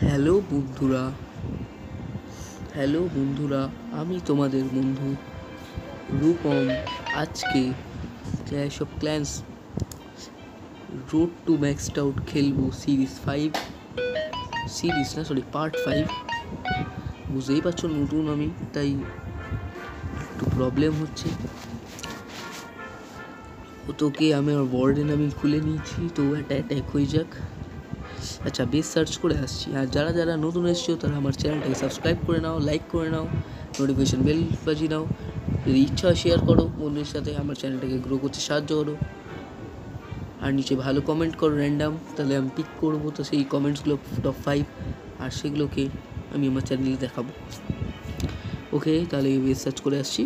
Hello বন্ধুরা, আমি তোমাদের বন্ধু রূপম। আজকে Clash of Clans road to maxed out খেলবো পার্ট 5। বুঝতেই পারছো নতুন আমি, তাই একটু প্রবলেম হচ্ছে। তোকে আমার ওয়ার্ডেন আমি খুলে নিয়েছি, তো একটা অ্যাটাক হয়ে যাক। আচ্ছা, বেশ সার্চ করে আসছি। আর যারা যারা নতুন এসছো তারা আমার চ্যানেলটাকে সাবস্ক্রাইব করে নাও, লাইক করে নাও, নোটিফিকেশন বেল বাজিয়ে নাও। যদি ইচ্ছা শেয়ার করো বন্ধুদের সাথে, আমার চ্যানেলটাকে গ্রো করতে সাহায্য করো। আর নিচে ভালো কমেন্ট করো র্যান্ডাম, তাহলে আমি পিক করবো তো সেই কমেন্টসগুলো টপ 5, আর সেগুলোকে আমি আমার চ্যানেলে দেখাবো। ওকে, তাহলে বেশ সার্চ করে আসছি।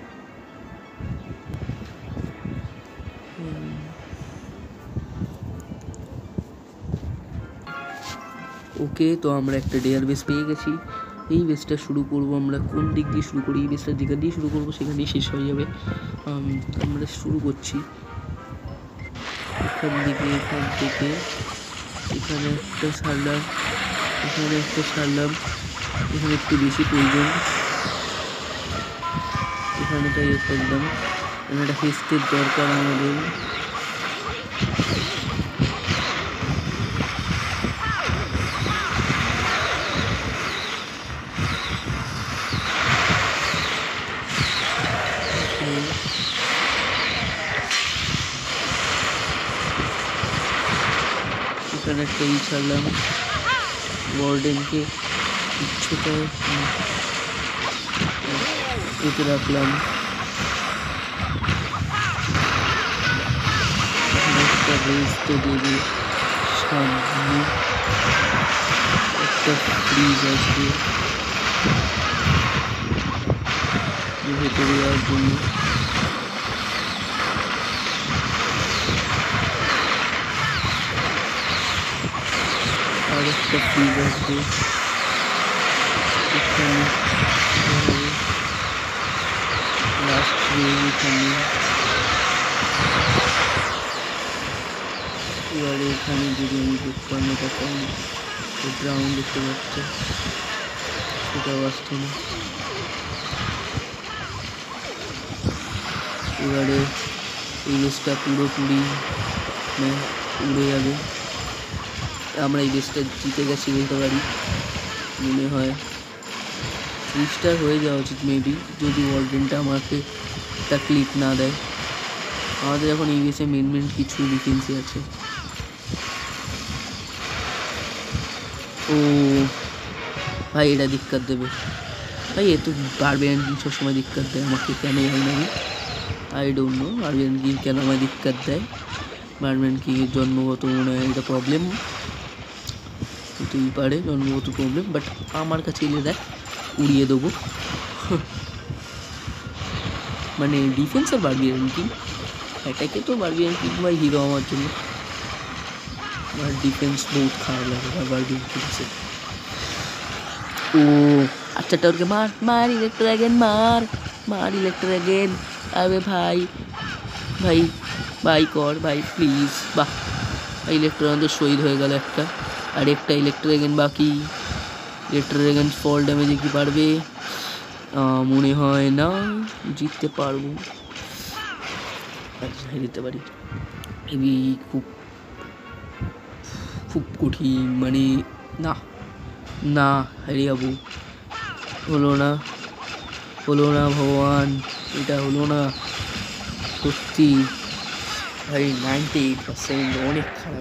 ওকে, তো আমরা একটা ডেয়ার বেস পেয়ে গেছি। এই বেসটা শুরু করব আমরা কোন দিক দিয়ে শুরু করি? এই বেসটা যেখান দিয়ে শুরু করবো সেখানেই শেষ হয়ে যাবে। আমরা শুরু করছি এখান থেকে এখানে একটা সারলাম, এখানে একটু বেশি প্রয়োজন, এখানে তাই করলাম। একটা হেস্টের দরকার আমাদের। এখানে একটা ছাড়লাম, ওয়ার্ডেনকে কিছুটা এতে রাখলাম। একটা রেস্টে দেবে, সামনে একটা ফ্রিজ আসবে ভেতরে যাওয়ার জন্য। আর একটা ফ্রিজ আসবে এখানে, লাস্ট এখানে। এবারে এখানে যদি আমি দেখতাম এটা কম গ্রাউন্ড দেখতে পাচ্ছে, সেটাও আসতো না। এবারে এই বেসটা পুরোপুরি উড়ে যাবে। আমরা এই বেসটা জিতে গেছি বলতে পারি, মনে হয় 3 স্টার হয়ে যাওয়া উচিত মেবি, যদি ওয়ার্ডেনটা আমাকে একটা ক্লিক না দেয়। আমাদের এখন এই বেসে মেন কিছু ডিফেন্সই আছে। ও ভাই, এটা দিক্কত দেবে ভাই, এ তো বারবিয়ান কিং সবসময় দিক্কত দেয় আমাকে, কেন জানি না আমি, I don't know barbarian king কেন আমায় দিক্কত দেয়। বারবিয়ান কিংয়ের জন্মগত মনে হয় এটা প্রবলেম হতেই পারে, জন্মগত প্রবলেম, বাট আমার কাছে এলে দেখ উড়িয়ে দেবো। মানে ডিফেন্স আর বারবিয়ান কিং, অ্যাটাকে তো বারবিয়ান কিং ভাই হিরো আমার জন্য, আর ডিফেন্স বহুত খারাপ লাগে বারবিয়ান কিংসে। ও আচ্ছা, টাওয়ারকে মার ইলেক্ট্রো অ্যাগেন, মার ইলেক্ট্রো অ্যাগেন। আরে ভাই কর ভাই প্লিজ। বাহ, ইলেক্ট্রো আমাদের শহীদ হয়ে গেল একটা, আর একটা ইলেক্ট্রো অ্যাগেন বাকি। ইলেক্ট্রো অ্যাগেন ফল ড্যামেজে কি পারবে? মনে হয় না জিততে পারবো। আচ্ছা, জিততে পারি, এবি খুব কঠিন, মানে না হেরে যাবো। হলো না ভগবান, এটা হলো না সত্যি ভাই। 98% অনেক খারাপ।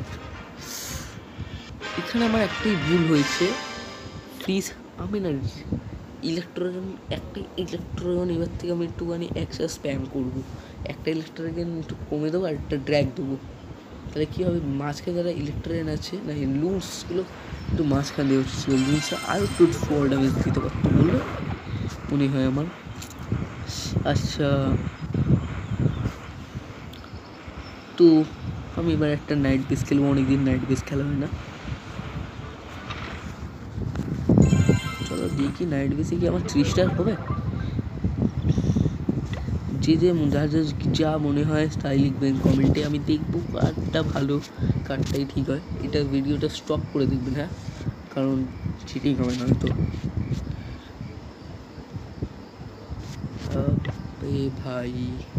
এখানে আমার একটাই ভুল হয়েছে, প্লিজ আমি না একটা ইলেকট্রন এবার থেকে আমি একটুখানি একসাথে স্প্যাম করবো। একটা ইলেকট্রন একটু কমে দেবো আর একটা ড্র্যাগ দেবো, তাহলে কী হবে, মাঝখানে যারা ইলেকট্রন আছে না, এই লুন্সগুলো একটু মাঝখানে দেওয়া ছিল, লুন্সরা আরও একটু ফল ড্যামেজ দিতে পারতো বললো মনে হয় আমার। আচ্ছা, তো আমি এবার একটা নাইট বেস খেলবো, অনেকদিন নাইট বেস খেলা হয় না। চলো দেখি নাইট বেসে কি আমার 3 স্টার হবে। যা মনে হয় তাই লিখবেন কমেন্টে, আমি দেখবো কার্ডটা ভালো, কার্ডটাই ঠিক হয়। এটা ভিডিওটা স্টপ করে দেখবেন, হ্যাঁ, কারণ চিটিং হবে না তো। ভাই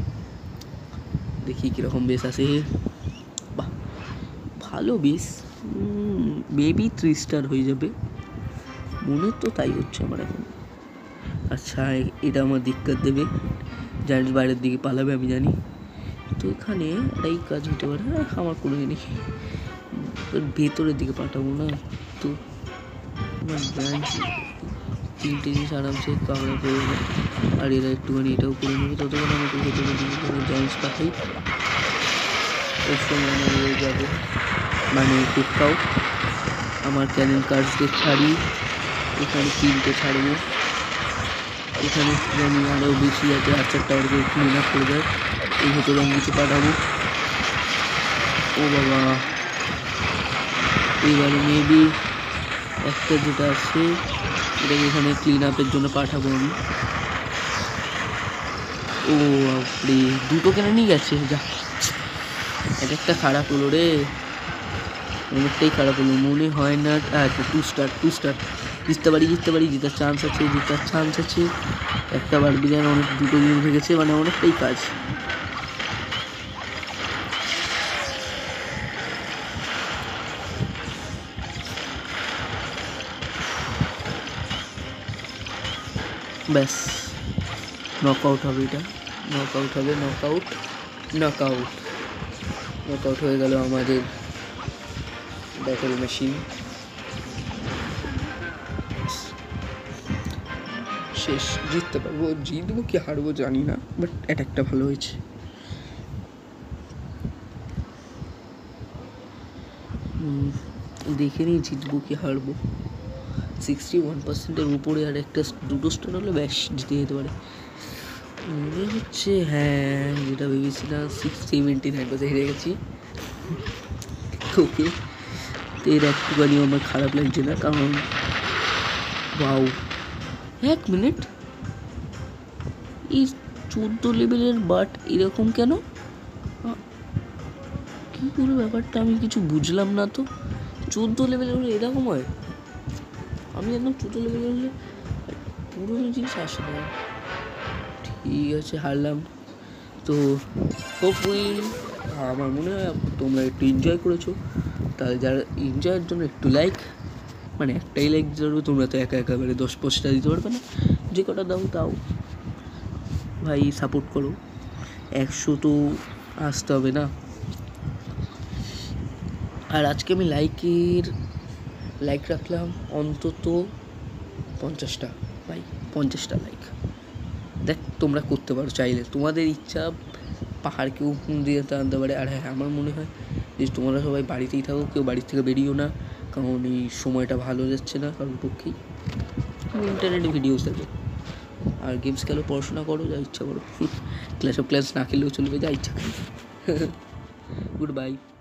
দেখি কীরকম বেস আছে। বাহ ভালো বেস, মেবি 3 স্টার হয়ে যাবে, মনে তো তাই হচ্ছে আমার এখন। আচ্ছা এটা আমার দিক্কত দেবে, জায়ান্টস বাইরের দিকে পালাবে আমি জানি। তো এখানে এই কাজ হতে পারে, আমার কোনো জিনিস ভেতরের দিকে পাঠাবো না তো। আমার জায়ান্টস 3টে জিনিস আরামসে কাভার করে নেবে, আর এরা একটুখানি এটাও করে নেবে। ততক্ষণ আমি একটু ভেতরের দিকে জায়ান্টস পাঠাই, ওর সঙ্গে আমার হয়ে যাবে মানে টেক্কাও। আমার ক্যানেন কার্ডসকে ছাড়ি, এখানে 3টে ছাড়বো, এখানে জানি আরও বেশি আছে, আর্চার টাওয়ারকে ক্লিন আপ করে দেয়। এই ভেতরে আমি কিছু পাঠাবো। ও বাবা এইবারে মেবি একটা যেটা আছে এটাকে এখানে ক্লিন আপের জন্য পাঠাবো আমি। ও আপনি 2টো কেন নিয়ে গেছে, যা এটা একটা খারাপ হলো রে, অনেকটাই খারাপ হলো মনে হয় না। আচ্ছা 2 স্টার জিততে পারি, জেতার চান্স আছে। একটা বার বিরিয়ান অনেক 2টো গেম উঠে গেছে, মানে অনেকটাই কাজ। ব্যাস নকআউট হবে, এটা নকআউট হবে, নকআউট হয়ে গেল আমাদের ব্যাটল মেশিন। শেষ, জিততে পারবো, জিতবো কি হারবো জানি না, বাট অ্যাটাকটা ভালো হয়েছে। দেখে নিই জিতবো কি হারবো। 61%-এর উপরে আর একটা 2টো স্টার হলে ব্যাস জিতে যেতে পারে মনে হচ্ছে। হ্যাঁ যেটা ভেবেছিলাম 679% হেরে গেছি। ওকে এর একটুখানি আমার খারাপ লাগছে না, কারণ বাউ 1 মিনিট এই 14 লেভেলের বাট এরকম কেন, কী করে ব্যাপারটা আমি কিছু বুঝলাম না তো। 14 লেভেলের হলে এরকম হয়, আমি একদম 14 লেভেলের হলে পুরোনো জিনিস আসে না। ঠিক আছে হারলাম তো, হোপফুলি আমার মনে হয় তোমরা একটু এনজয় করেছো। তাহলে যারা এনজয়ের জন্য একটু লাইক, মানে একটাই লাইক জরুরি, তোমরা তো একেবারে 10-15টা দিতে পারবে না, যে কটা দাও ভাই সাপোর্ট করো। 100 তো আসতে হবে না। আর আজকে আমি লাইক রাখলাম অন্তত 50টা, ভাই 50টা লাইক। দেখ তোমরা করতে পারো চাইলে, তোমাদের ইচ্ছা পাহাড়কেও দিয়ে আনতে পারে। আর হ্যাঁ আমার মনে হয় যে তোমরা সবাই বাড়িতেই থাকো, কেউ বাড়ির থেকে বেরিয়েও না, কারণ এই সময়টা ভালো যাচ্ছে না কারোর পক্ষেই। ইন্টারনেটে ভিডিওস দেখো আর গেমস খেলো, পড়াশোনা করো, যা ইচ্ছা করো। ক্ল্যাশ অফ ক্ল্যান্স না খেলেও চলবে, যা ইচ্ছা করো। Good by.